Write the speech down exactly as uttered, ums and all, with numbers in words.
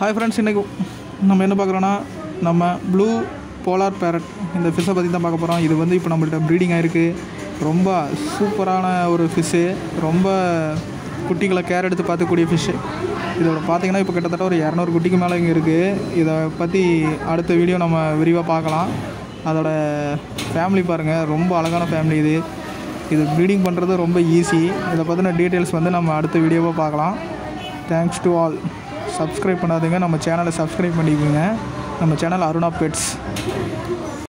Hi friends, இன்றைக்கி நம்ம என்ன பார்க்குறோன்னா நம்ம ப்ளூ போலார் பேரட் இந்த ஃபிஷ்ஷை பற்றி தான் பார்க்க போகிறோம். இது வந்து இப்போ நம்மள்ட்ட ப்ரீடிங் ஆகிருக்கு. ரொம்ப சூப்பரான ஒரு ஃபிஷ்ஷு, ரொம்ப குட்டிகளை கேர் எடுத்து பார்த்துக்கூடிய ஃபிஷ்ஷு. இதோட பார்த்திங்கன்னா இப்போ கிட்டத்தட்ட ஒரு இரநூறு குட்டிக்கு மேலே இங்கே இருக்குது. இதை பற்றி அடுத்த வீடியோ நம்ம விரிவாக பார்க்கலாம். அதோட ஃபேமிலி பாருங்கள், ரொம்ப அழகான ஃபேமிலி. இது இது ப்ரீடிங் பண்ணுறது ரொம்ப ஈஸி. இதை பற்றின டீட்டெயில்ஸ் வந்து நம்ம அடுத்த வீடியோவாக பார்க்கலாம். Thanks to all. சப்ஸ்கிரைப் பண்ணாதீங்க, நம்ம சேனலை சப்ஸ்கிரைப் பண்ணிக்கோங்க. நம்ம சேனல் அருணா பெட்ஸ்.